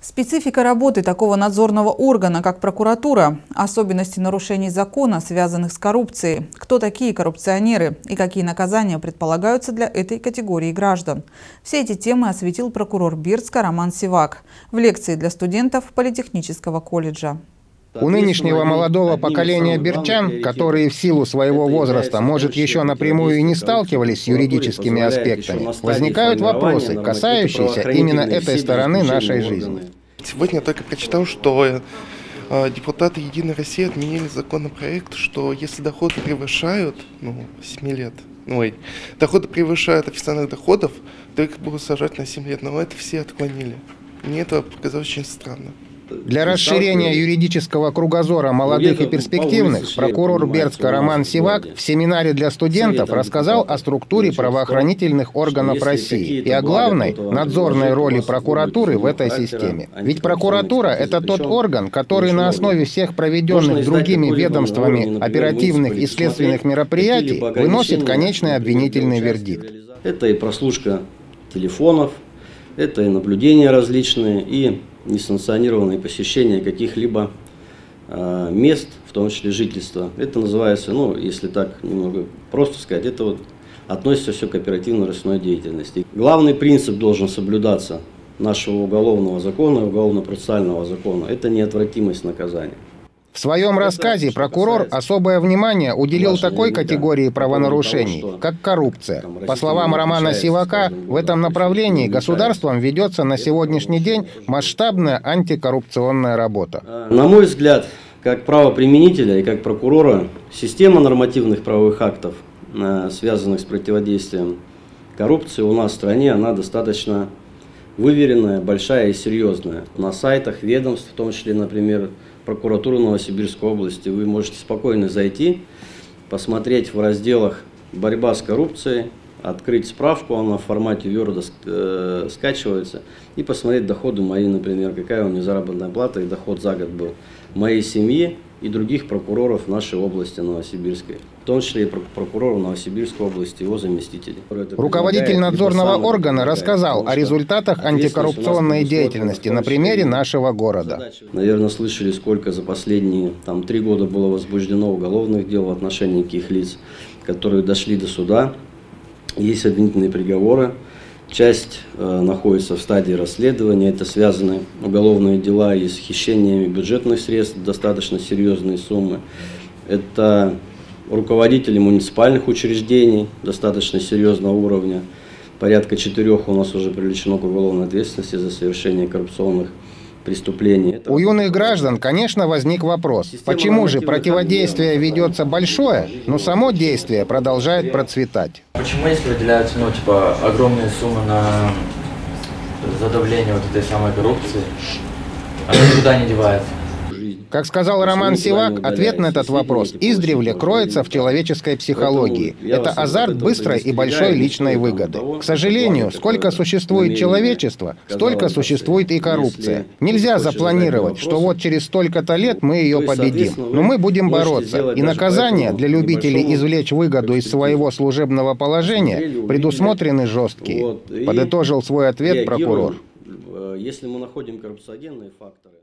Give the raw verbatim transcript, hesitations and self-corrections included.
Специфика работы такого надзорного органа, как прокуратура, особенности нарушений закона, связанных с коррупцией, кто такие коррупционеры и какие наказания предполагаются для этой категории граждан. Все эти темы осветил прокурор Бирска Роман Сивак в лекции для студентов Политехнического колледжа. У нынешнего молодого поколения бирчан, которые в силу своего возраста, может, еще напрямую и не сталкивались с юридическими аспектами, возникают вопросы, касающиеся именно этой стороны нашей жизни. Сегодня я только прочитал, что депутаты «Единой России» отменили законопроект, что если доходы превышают, ну, семи лет, ой, доходы превышают официальных доходов, то их будут сажать на семь лет, но это все отклонили. Мне это показалось очень странно. Для расширения юридического кругозора молодых и перспективных прокурор Бирска Роман Сивак в семинаре для студентов рассказал о структуре правоохранительных органов России и о главной надзорной роли прокуратуры в этой системе. Ведь прокуратура – это тот орган, который на основе всех проведенных другими ведомствами оперативных и следственных мероприятий выносит конечный обвинительный вердикт. Это и прослушка телефонов, это и наблюдения различные, и несанкционированные посещения каких-либо э, мест, в том числе жительства. Это называется, ну, если так немного просто сказать, это вот относится все к оперативно-розыскной деятельности. Главный принцип должен соблюдаться нашего уголовного закона, уголовно-процессуального закона – это неотвратимость наказания. В своем рассказе прокурор особое внимание уделил такой категории правонарушений, как коррупция. По словам Романа Сивака, в этом направлении государством ведется на сегодняшний день масштабная антикоррупционная работа. На мой взгляд, как правоприменителя и как прокурора, система нормативных правовых актов, связанных с противодействием коррупции у нас в стране, она достаточно выверенная, большая и серьезная. На сайтах ведомств, в том числе, например, прокуратуры Новосибирской области, вы можете спокойно зайти, посмотреть в разделах «Борьба с коррупцией», открыть справку, она в формате Word э, скачивается, и посмотреть доходы мои, например, какая у меня заработная плата и доход за год был моей семьи и других прокуроров нашей области Новосибирской, в том числе и прокурора Новосибирской области, его заместителей. Руководитель надзорного органа рассказал о результатах антикоррупционной деятельности на примере нашего города. Наверное, слышали, сколько за последние там, три года было возбуждено уголовных дел в отношении таких лиц, которые дошли до суда. Есть обвинительные приговоры. Часть э, находится в стадии расследования. Это связаны уголовные дела и с хищениями бюджетных средств, достаточно серьезные суммы. Это руководители муниципальных учреждений достаточно серьезного уровня. Порядка четырех у нас уже привлечено к уголовной ответственности за совершение коррупционных преступлений. У юных граждан, конечно, возник вопрос, почему же противодействие ведется большое, но само действие продолжает процветать? Почему, если выделяются, ну, типа, огромные суммы на задавление вот этой самой коррупции, она никуда не девается? Как сказал Роман Сивак, ответ на этот вопрос издревле кроется в человеческой психологии. Это азарт быстрой и большой личной выгоды. К сожалению, сколько существует человечество, столько существует и коррупция. Нельзя запланировать, что вот через столько-то лет мы ее победим. Но мы будем бороться. И наказания для любителей извлечь выгоду из своего служебного положения предусмотрены жесткие. Подытожил свой ответ прокурор. Если мы находим коррупциогенные факторы,